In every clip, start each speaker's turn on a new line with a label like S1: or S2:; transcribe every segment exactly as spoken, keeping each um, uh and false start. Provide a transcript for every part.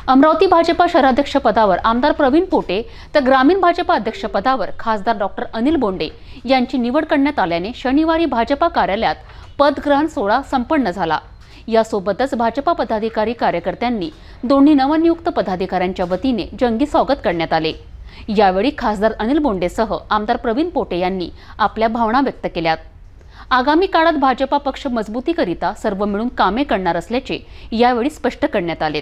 S1: अमरावती भाजपा शहराध्यक्ष पदावर आमदार प्रवीण पोटे तर ग्रामीण भाजपा अध्यक्ष पदावर खासदार डॉक्टर अनिल बोंडे यांची निवड करण्यात आल्याने शनिवारी भाजपा कार्यालयात पदग्रहण सोहळा संपन्न झाला। यासोबतच भाजपा पदाधिकारी कार्यकर्त्यांनी दोन्ही नवनियुक्त पदाधिकाऱ्यांच्या वतीने जंगी स्वागत करण्यात आले। यावेळी खासदार अनिल बोंडेसह आमदार प्रवीण पोटे यांनी आपल्या भावना व्यक्त केल्या। आगामी काळात भाजपा पक्ष मजबूतीकरिता सर्व मिळून कामे करणार असल्याचे यावेळी स्पष्ट करण्यात आले।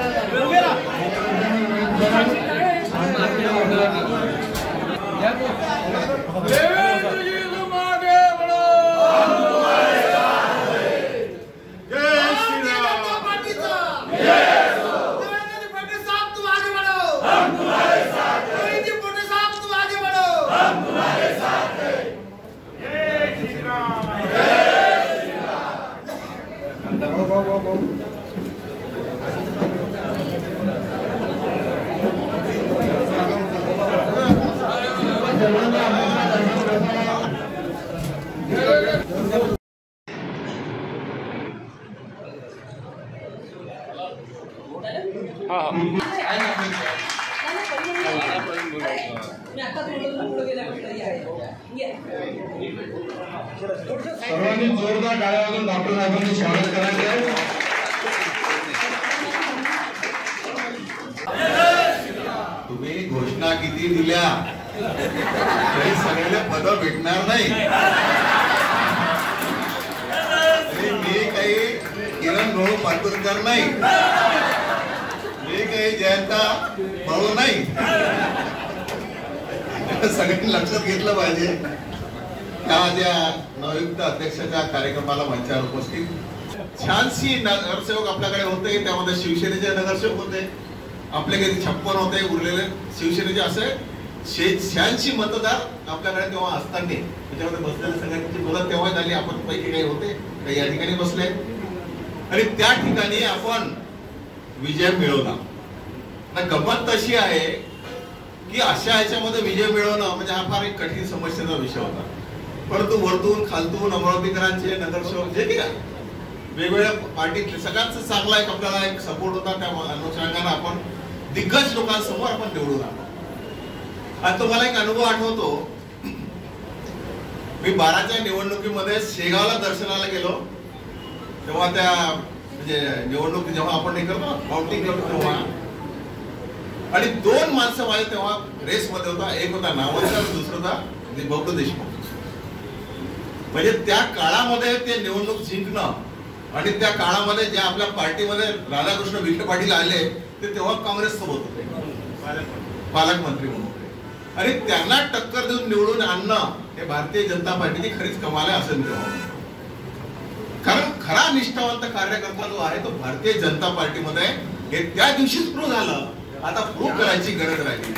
S2: सर्वांनी जोरदार टाळ्या वाजवून डॉक्टर साहेबांचं स्वागत करायचं।
S3: तुम्ही घोषणा किती दिल्या तरी सगळ्यांना पद भेटणार नाही। मी काही किरण भाऊ पाटुरकर नाही, मी काही जयंता भाऊ नाही। सगळ्यांनी लक्षात घेतलं पाहिजे। त्या माझ्या नवयुक्त अध्यक्षाच्या कार्यक्रमाला मंचावर उपस्थित छानशी नगरसेवक आपल्याकडे होते, त्यामध्ये शिवसेनेचे नगरसेवक होते, आपले काही छप्पन होते, उरलेले शिवसेनेचे असे शहाऐंशी मतदार आपल्याकडे तेव्हा असताना त्याच्यामध्ये बसलेले सगळ्यांची बोलत तेव्हा झाली। आपण पैकी काही होते, काही या ठिकाणी बसले आणि त्या ठिकाणी आपण विजय मिळवला। गंमत तशी आहे की अशा ह्याच्यामध्ये विजय मिळवणं म्हणजे हा फार एक कठीण समस्येचा विषय होता, परंतु वरतून खालतून अमरावतीकरांचे नगरसेवक जे की वेगवेगळ्या पार्टीतले सगळ्यांचा चांगला एक आपल्याला एक सपोर्ट होता। त्या अनुषंगाने आपण दिग्गज लोकांसमोर आपण निवडून आलो। आणि तुम्हाला एक अनुभव आठवतो, मी बाराच्या निवडणुकीमध्ये शेगावला दर्शनाला गेलो तेव्हा त्या म्हणजे निवडणूक जेव्हा आपण हे करतो काउंटिंग करतो तेव्हा, आणि दोन माणसं माझे तेव्हा रेस मध्ये होता, एक होता नावाचा, दुसरा होता बबलू देशमुख। म्हणजे त्या काळामध्ये ते निवडणूक जिंकणं आणि त्या काळामध्ये ज्या आपल्या पार्टीमध्ये राधाकृष्ण विखे पाटील आले ते तेव्हा काँग्रेस सोबत होते, पालकमंत्री म्हणून होते, आणि त्यांना टक्कर देऊन निवडून आणणं हे भारतीय जनता पार्टीची खरीच कमाल आहे असं तेव्हा। कारण खरा निष्ठावंत कार्यकर्ता जो आहे तो भारतीय जनता पार्टीमध्ये हे त्या दिवशीच प्रूव्ह झालं। आता प्रूव्ह करायची गरज राहिली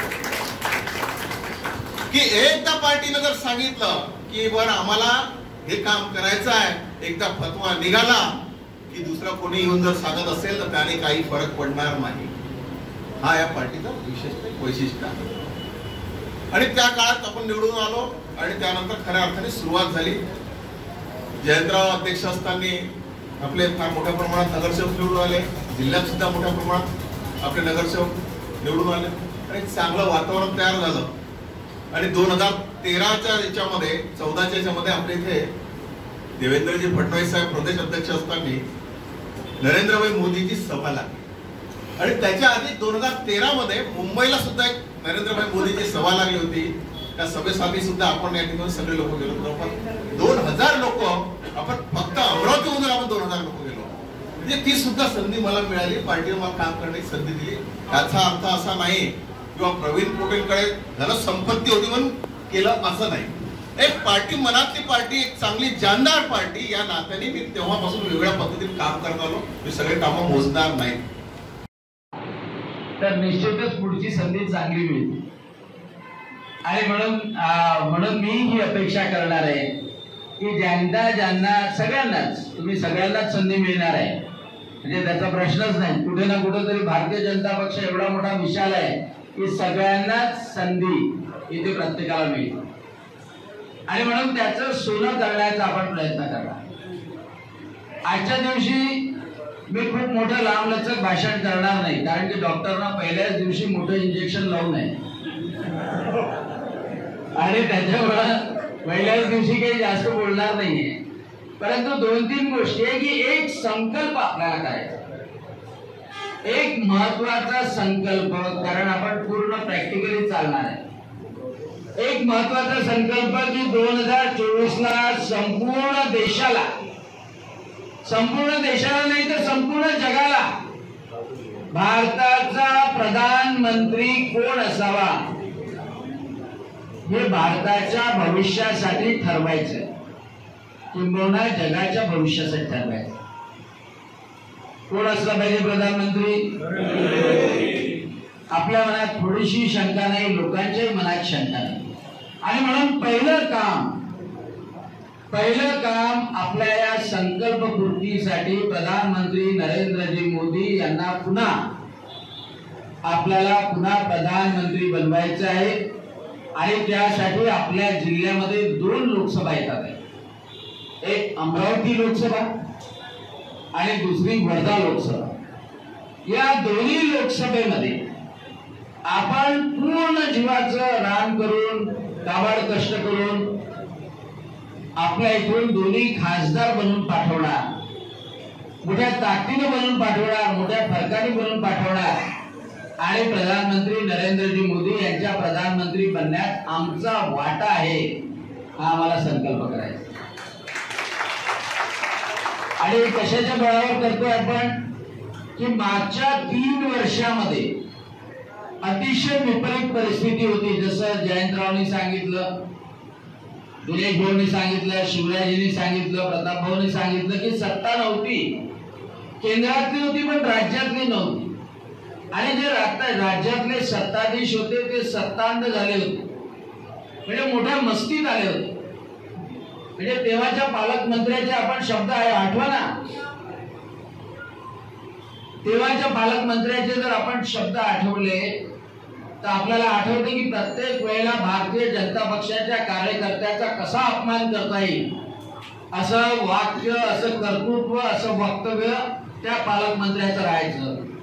S3: की एकदा पार्टीने जर सांगितलं की बरं आम्हाला हे काम करायचं आहे, एकदा फतवा निघाला की दुसरा कोणी येऊन जर सांगत असेल तर त्याने काही फरक पडणार नाही। हा या पार्टीचा विशेष वैशिष्ट्य आहे। आणि त्या काळात आपण निवडून आलो आणि त्यानंतर खऱ्या अर्थाने सुरुवात झाली। जयंतराव अध्यक्ष असताना आपले फार मोठ्या प्रमाणात नगरसेवक निवडून आले, जिल्ह्यात सुद्धा मोठ्या प्रमाणात आपले नगरसेवक निवडून आले आणि चांगलं वातावरण तयार झालं। आणि दोन हजार तेराच्या याच्यामध्ये चौदाच्या याच्यामध्ये आपल्या इथे देवेंद्रजी फडणवीस साहेब प्रदेश अध्यक्ष असताना नरेंद्रभाई मोदीची सभा लागली, आणि त्याच्या आधी दोन हजार तेरा मध्ये मुंबईला सुद्धा एक नरेंद्रभाई मोदीची सभा लागली होती। त्या सभेसाठी सुद्धा आपण या ठिकाणी सगळे लोक गेलो होतो, दोन हजार लोक आपण फक्त अमरावतीमधून आपण दोन हजार लोक गेलो। म्हणजे ती सुद्धा संधी मला मिळाली, पार्टीवर मला काम करण्याची संधी दिली। त्याचा अर्थ असा नाही किंवा प्रवीण पोटेंकडे धनसंपत्ती होती म्हणून केलं असं नाही। एक पार्टी मनातली पार्टी, एक चांगली जानदार पार्टी या नात्याने मी तेव्हापासून वेगळ्या पद्धतीने काम करत आलो। मी सगळे कामं मोजणार नाही,
S4: तर निश्चितच पुढची संधी चांगली मिळेल। आणि म्हणून म्हणून मी ही अपेक्षा करणार आहे की ज्यांना ज्यांना सगळ्यांनाच तुम्ही सगळ्यांनाच संधी मिळणार आहे, म्हणजे त्याचा प्रश्नच नाही। कुठे ना कुठे तरी भारतीय जनता पक्ष एवढा मोठा विशाल आहे की सगळ्यांनाच संधी इथे प्रत्येकाला मिळेल, आणि म्हणून त्याचं सोनं करण्याचा आपण प्रयत्न करणार। आजच्या दिवशी मी खूप मोठं लांबलचक भाषण करणार नाही, कारण की डॉक्टरना पहिल्याच दिवशी मोठं इंजेक्शन लावू नये आणि त्याच्यामुळे पहिल्याच दिवशी काही जास्त बोलणार नाहीये. परंतु दोन तीन गोष्टी आहे की एक संकल्प आपल्याला करायचा, एक महत्वाचा संकल्प, कारण आपण पूर्ण प्रॅक्टिकली चालणार आहे. एक महत्वाचा संकल्प की दोन हजार चोवीस ला संपूर्ण देशाला, संपूर्ण देशाला नाही तर संपूर्ण जगाला भारताचा प्रधानमंत्री कोण असावा हे भारताच्या भविष्यासाठी ठरवायचं, किंबहुना जगाच्या भविष्यासाठी ठरवायचं. कोण असला पाहिजे प्रधानमंत्री? आपल्या मनात थोडीशी शंका नाही, लोकांच्याही मनात शंका नाही. आणि म्हणून पहिलं काम पहिलं काम आपल्या या संकल्पपूर्तीसाठी प्रधानमंत्री नरेंद्रजी मोदी यांना पुन्हा आपल्याला पुन्हा प्रधानमंत्री बनवायचं आहे. आणि त्यासाठी आपल्या जिल्ह्यामध्ये दोन लोकसभा येतात आहे, एक अमरावती लोकसभा आणि दुसरी वर्धा लोकसभा. या दोन्ही लोकसभेमध्ये आपण पूर्ण जीवाचं रान करून, काबाड कष्ट करून आपल्या इथून दोन्ही खासदार बनवून पाठवणार, मोठ्या ताकदीने बनवून पाठवणार, मोठ्या फरकाने बनवून पाठवणार आणि प्रधानमंत्री नरेंद्रजी मोदी यांच्या प्रधानमंत्री बनण्यात आमचा वाटा आहे हा आम्हाला संकल्प करायचा. आणि कशाच्या बळावर करतोय आपण की मागच्या तीन वर्षामध्ये अतिशय विपरीत परिस्थिती होती. जसं जयंतरावनी सांगितलं, दिनेश भाऊनी सांगितलं, शिवराजींनी सांगितलं, प्रताप भाऊनी सांगितलं की सत्ता नव्हती, केंद्रातली होती पण राज्यातली नव्हती. आणि जे राज्यातले सत्ताधीश होते ते सत्तांध झाले होते, म्हणजे मोठ्या मस्तीत आले होते. म्हणजे तेव्हाच्या पालकमंत्र्याचे आपण शब्द आहे आठवा ना, तेव्हाच्या पालकमंत्र्याचे जर आपण शब्द आठवले तर आपल्याला आठवते की प्रत्येक वेळेला भारतीय जनता पक्षाच्या कार्यकर्त्याचा कसा अपमान करता येईल असं वाक्य, असं कर्तृत्व, असं वक्तव्य त्या पालकमंत्र्याचं राहायचं.